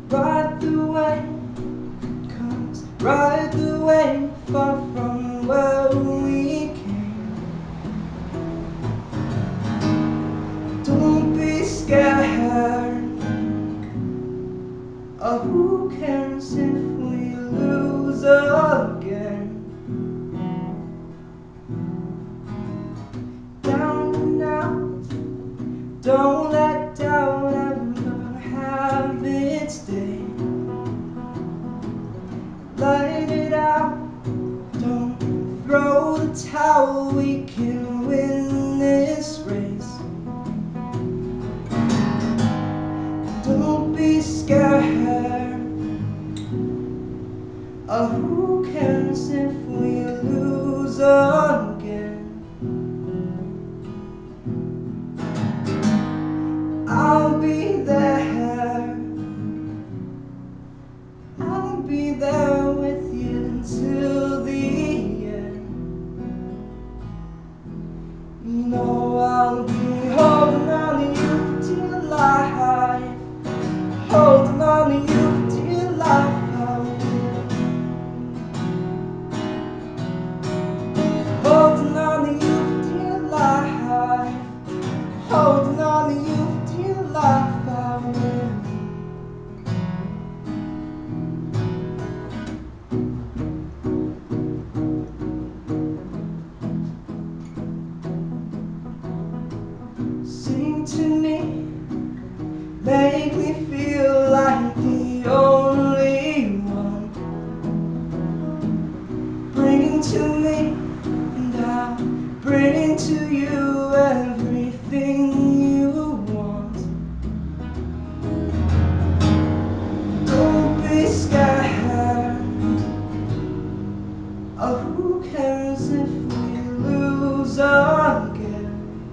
Ride the way, 'cause ride the way far from where we came. Don't be scared of who cares if we lose again. Down and out, don't let doubt ever have its day. Let it out, don't throw the towel, we can win this race. Don't be scared of who cares if we lose again. I'll be there, I'll be there with you until the end. You know I'll be holding on to you till I, holding on to you till I will. Holding on to you till I, holding on to you till I will. Sing to me, make me feel like the only one. Bring to me, and I'll bring to you everything you want. Don't be scared of who cares if we lose again.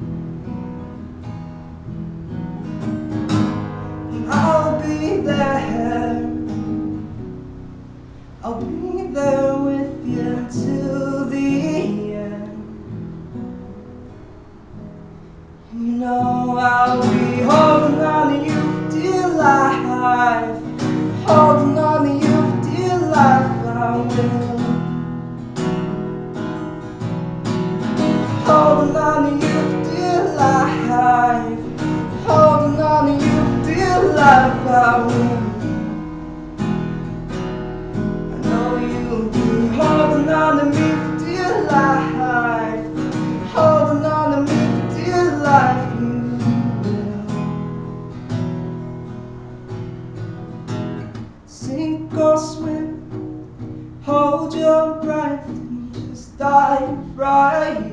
I'll be there, I'll be there with you till the end. You know I'll be holding on to you till I, holding on to you till I will. Holding on to you till I, holding on to you till I will. I know you'll be holding on to me till I, holding on to me till I will. Sink or swim, hold your breath and just dive right